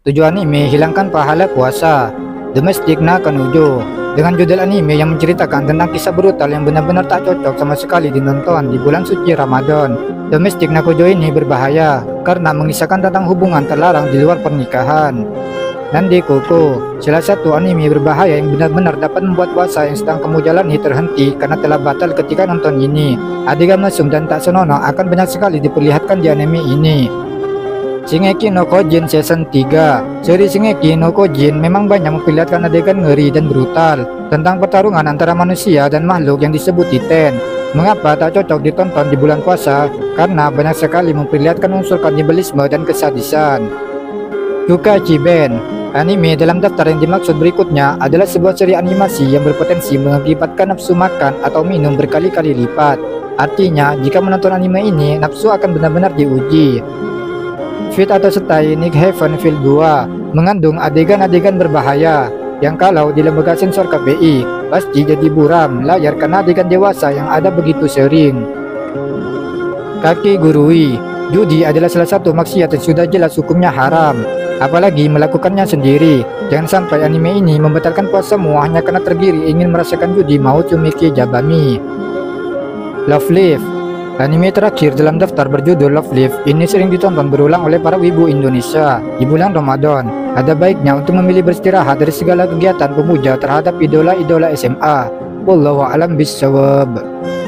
Tujuan anime hilangkan pahala puasa. Domestik na Kanujo. Dengan judul anime yang menceritakan tentang kisah brutal yang benar-benar tak cocok sama sekali ditonton di bulan suci Ramadan. Domestik na Kujo ini berbahaya karena mengisahkan tentang hubungan terlarang di luar pernikahan. Nande Koko, salah satu anime berbahaya yang benar-benar dapat membuat puasa yang sedang kamu jalani terhenti karena telah batal ketika nonton ini. Adegan mesum dan tak senonoh akan banyak sekali diperlihatkan di anime ini. Shingeki no Kyojin Season 3. Seri Shingeki no Kyojin memang banyak memperlihatkan adegan ngeri dan brutal tentang pertarungan antara manusia dan makhluk yang disebut Titan. Mengapa tak cocok ditonton di bulan puasa? Karena banyak sekali memperlihatkan unsur kanibalisme dan kesadisan. Kukachi Ben. Anime dalam daftar yang dimaksud berikutnya adalah sebuah seri animasi yang berpotensi mengakibatkan nafsu makan atau minum berkali-kali lipat. Artinya, jika menonton anime ini, nafsu akan benar-benar diuji. Fit atau Stay Nick Heaven Field 2 mengandung adegan-adegan berbahaya yang kalau di lembaga sensor KPI pasti jadi buram layar karena adegan dewasa yang ada begitu sering. Kaki Gurui. Judi adalah salah satu maksiat yang sudah jelas hukumnya haram, apalagi melakukannya sendiri. Jangan sampai anime ini membatalkan puasamu hanya karena tergiri ingin merasakan judi mau Tsumiki Jabami. Love Live. Anime terakhir dalam daftar berjudul Love Live ini sering ditonton berulang oleh para wibu Indonesia di bulan Ramadan. Ada baiknya untuk memilih beristirahat dari segala kegiatan pemuja terhadap idola-idola SMA. Wallahu a'lam bishawab.